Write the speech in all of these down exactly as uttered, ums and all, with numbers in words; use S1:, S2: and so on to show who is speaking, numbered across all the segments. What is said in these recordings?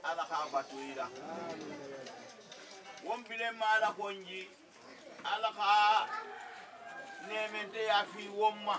S1: ala ka batuira wombile mala konji ala ka nemente ya fi womma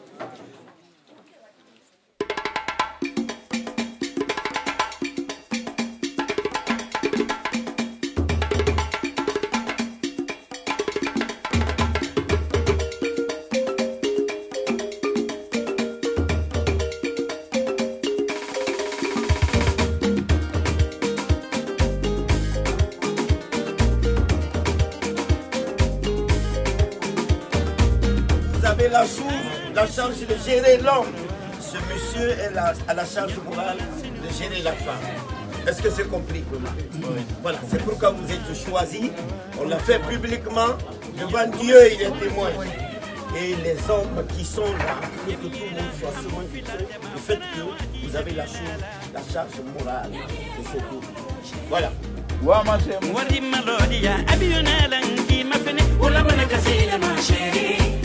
S1: la, la charge de gérer l'homme. Ce monsieur est la, à la charge morale de gérer la femme. Est-ce que c'est compris? Oui. Voilà, c'est pourquoi vous êtes choisis. On l'a fait publiquement. Devant Dieu, il est témoin. Et les hommes qui sont là, pour que tout le monde soit sécurisé, le fait que vous avez la, chose, la charge morale de ce couple. Voilà. Wa